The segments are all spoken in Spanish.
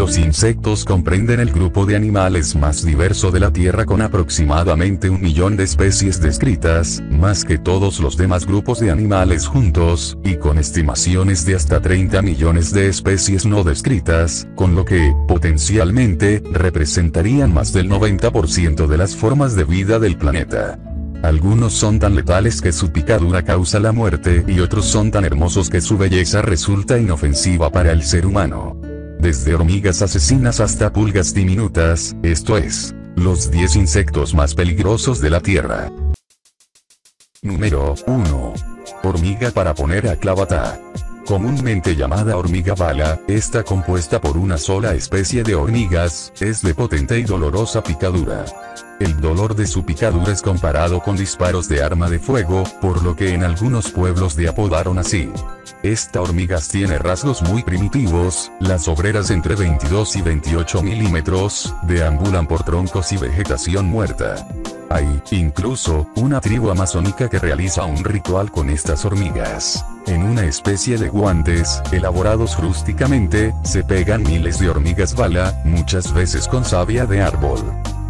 Los insectos comprenden el grupo de animales más diverso de la Tierra con aproximadamente 1 millón de especies descritas, más que todos los demás grupos de animales juntos, y con estimaciones de hasta 30 millones de especies no descritas, con lo que, potencialmente, representarían más del 90% de las formas de vida del planeta. Algunos son tan letales que su picadura causa la muerte y otros son tan hermosos que su belleza resulta inofensiva para el ser humano. Desde hormigas asesinas hasta pulgas diminutas, esto es, los 10 insectos más peligrosos de la Tierra. Número 1. Hormiga para poner a clavata. Comúnmente llamada hormiga bala, está compuesta por una sola especie de hormigas, es de potente y dolorosa picadura. El dolor de su picadura es comparado con disparos de arma de fuego, por lo que en algunos pueblos le apodaron así. Esta hormiga tiene rasgos muy primitivos, las obreras entre 22 y 28 milímetros, deambulan por troncos y vegetación muerta. Hay, incluso, una tribu amazónica que realiza un ritual con estas hormigas. En una especie de guantes, elaborados rústicamente, se pegan miles de hormigas bala, muchas veces con savia de árbol.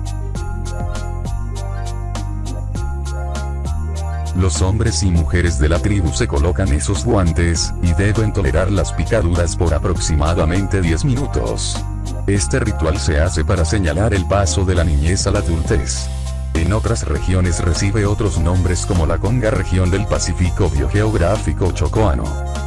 Los hombres y mujeres de la tribu se colocan esos guantes, y deben tolerar las picaduras por aproximadamente 10 minutos. Este ritual se hace para señalar el paso de la niñez a la adultez. En otras regiones recibe otros nombres como la Conga región del Pacífico biogeográfico chocoano.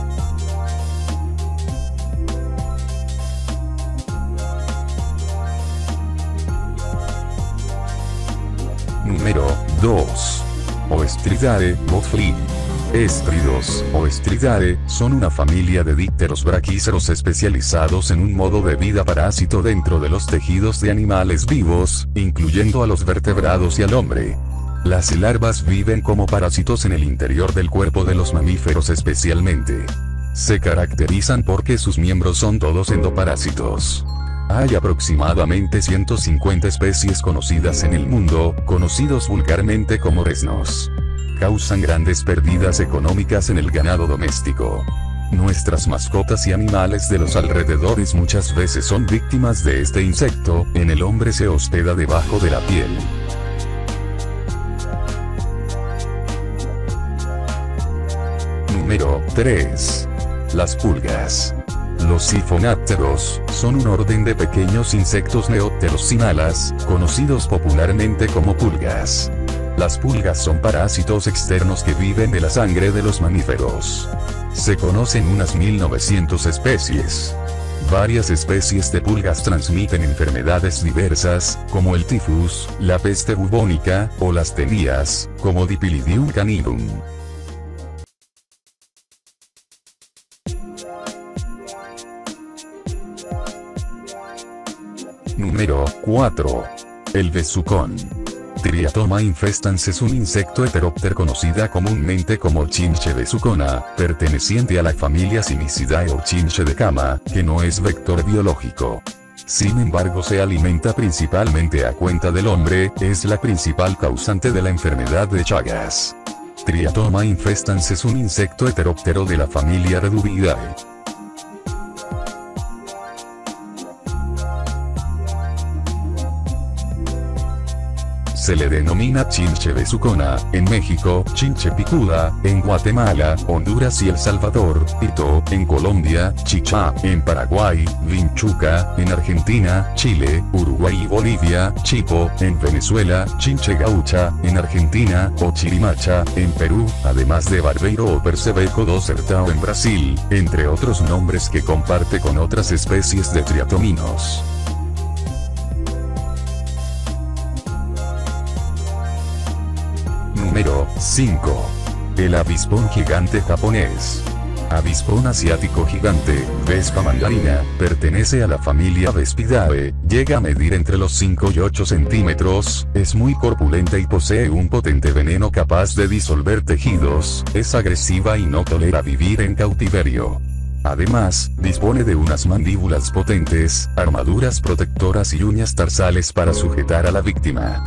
Número 2. Oestridare, botfly. Éstridos, Oestridare, son una familia de dípteros braquíceros especializados en un modo de vida parásito dentro de los tejidos de animales vivos, incluyendo a los vertebrados y al hombre. Las larvas viven como parásitos en el interior del cuerpo de los mamíferos especialmente. Se caracterizan porque sus miembros son todos endoparásitos. Hay aproximadamente 150 especies conocidas en el mundo, conocidos vulgarmente como resnos. Causan grandes pérdidas económicas en el ganado doméstico. Nuestras mascotas y animales de los alrededores muchas veces son víctimas de este insecto, en el hombre se hospeda debajo de la piel. Número 3. Las pulgas. Los sifonápteros, son un orden de pequeños insectos neópteros sin alas, conocidos popularmente como pulgas. Las pulgas son parásitos externos que viven de la sangre de los mamíferos. Se conocen unas 1900 especies. Varias especies de pulgas transmiten enfermedades diversas, como el tifus, la peste bubónica, o las tenías, como Dipilidium caninum. Número 4. El besucón. Triatoma infestans es un insecto heteróptero conocida comúnmente como chinche besucona, perteneciente a la familia Cimicidae o chinche de cama, que no es vector biológico. Sin embargo se alimenta principalmente a cuenta del hombre, es la principal causante de la enfermedad de Chagas. Triatoma infestans es un insecto heteróptero de la familia Reduvidae. Se le denomina chinche besucona, en México, chinche picuda, en Guatemala, Honduras y El Salvador, pito, en Colombia, chicha, en Paraguay, vinchuca, en Argentina, Chile, Uruguay y Bolivia, chipo, en Venezuela, chinche gaucha, en Argentina, o chirimacha, en Perú, además de barbeiro o percebeco do sertão en Brasil, entre otros nombres que comparte con otras especies de triatominos. Número 5. El avispón gigante japonés. Avispón asiático gigante, Vespa mandarina, pertenece a la familia Vespidae, llega a medir entre los 5 y 8 centímetros, es muy corpulenta y posee un potente veneno capaz de disolver tejidos, es agresiva y no tolera vivir en cautiverio. Además, dispone de unas mandíbulas potentes, armaduras protectoras y uñas tarsales para sujetar a la víctima.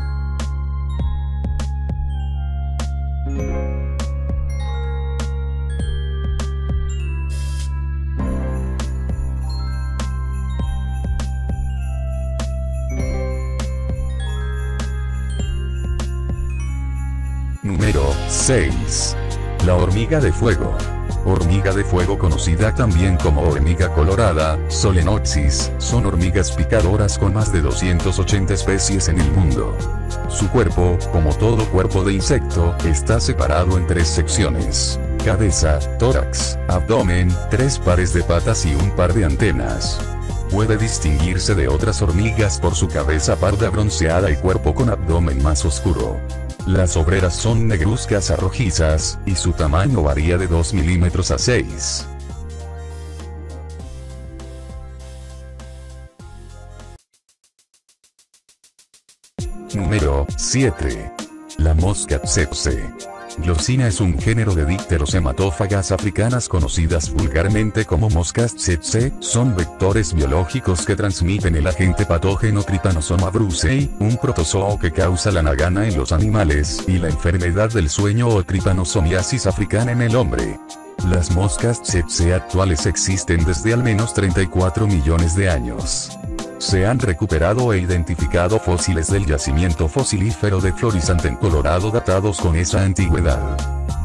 6. La hormiga de fuego. Hormiga de fuego, conocida también como hormiga colorada, Solenopsis, son hormigas picadoras con más de 280 especies en el mundo. Su cuerpo, como todo cuerpo de insecto, está separado en 3 secciones: cabeza, tórax, abdomen, 3 pares de patas y un par de antenas. Puede distinguirse de otras hormigas por su cabeza parda bronceada y cuerpo con abdomen más oscuro. Las obreras son negruzcas a rojizas, y su tamaño varía de 2 milímetros a 6. Número 7. La mosca tsetse. Glossina es un género de dípteros hematófagas africanas conocidas vulgarmente como moscas tsetse. Son vectores biológicos que transmiten el agente patógeno Trypanosoma brucei, un protozoo que causa la nagana en los animales, y la enfermedad del sueño o trypanosomiasis africana en el hombre. Las moscas tsetse actuales existen desde al menos 34 millones de años. Se han recuperado e identificado fósiles del yacimiento fosilífero de Florissant en Colorado datados con esa antigüedad.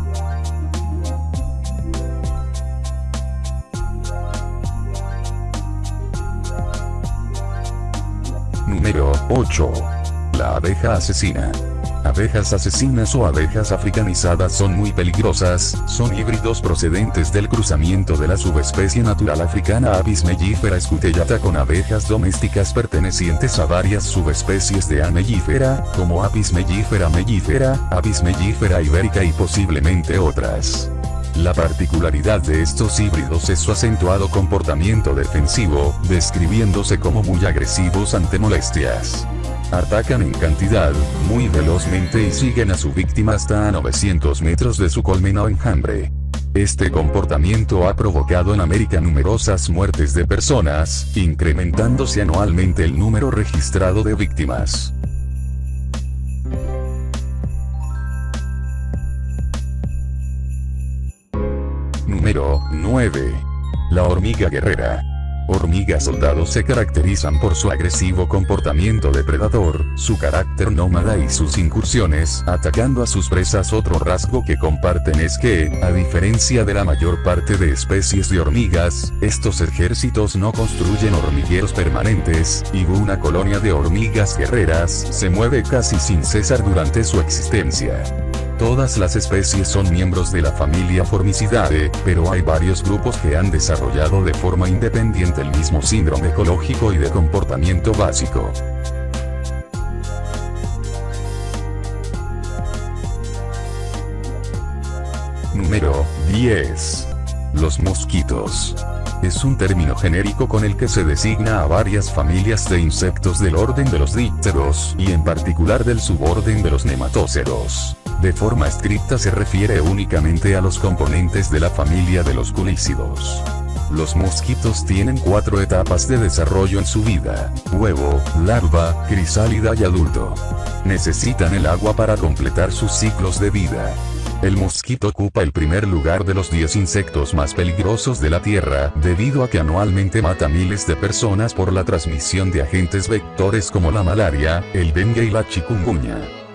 Número 8. La abeja asesina. Abejas asesinas o abejas africanizadas son muy peligrosas, son híbridos procedentes del cruzamiento de la subespecie natural africana Apis mellifera scutellata con abejas domésticas pertenecientes a varias subespecies de A. mellifera, como Apis mellifera mellifera, Apis mellifera ibérica y posiblemente otras. La particularidad de estos híbridos es su acentuado comportamiento defensivo, describiéndose como muy agresivos ante molestias. Atacan en cantidad, muy velozmente y siguen a su víctima hasta a 900 metros de su colmena o enjambre. Este comportamiento ha provocado en América numerosas muertes de personas, incrementándose anualmente el número registrado de víctimas. Número 9. La hormiga guerrera. Hormigas soldados se caracterizan por su agresivo comportamiento depredador, su carácter nómada y sus incursiones atacando a sus presas. Otro rasgo que comparten es que, a diferencia de la mayor parte de especies de hormigas, estos ejércitos no construyen hormigueros permanentes, y una colonia de hormigas guerreras se mueve casi sin cesar durante su existencia. Todas las especies son miembros de la familia Formicidae, pero hay varios grupos que han desarrollado de forma independiente el mismo síndrome ecológico y de comportamiento básico. Número 10. Los mosquitos. Es un término genérico con el que se designa a varias familias de insectos del orden de los dípteros, y en particular del suborden de los nematóceros. De forma estricta se refiere únicamente a los componentes de la familia de los culícidos. Los mosquitos tienen 4 etapas de desarrollo en su vida: huevo, larva, crisálida y adulto. Necesitan el agua para completar sus ciclos de vida. El mosquito ocupa el primer lugar de los 10 insectos más peligrosos de la Tierra, debido a que anualmente mata a miles de personas por la transmisión de agentes vectores como la malaria, el dengue y la chikungunya.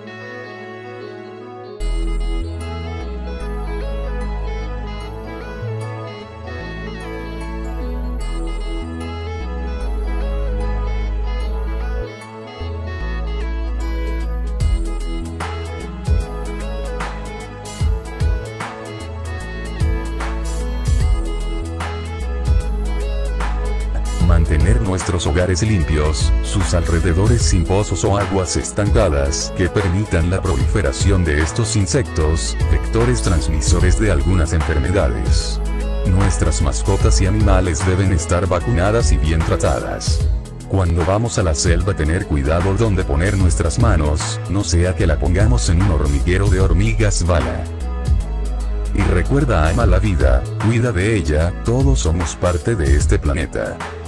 Mantener nuestros hogares limpios, sus alrededores sin pozos o aguas estancadas que permitan la proliferación de estos insectos, vectores transmisores de algunas enfermedades. Nuestras mascotas y animales deben estar vacunadas y bien tratadas. Cuando vamos a la selva, tener cuidado donde poner nuestras manos, no sea que la pongamos en un hormiguero de hormigas bala. Y recuerda, ama la vida, cuida de ella, todos somos parte de este planeta.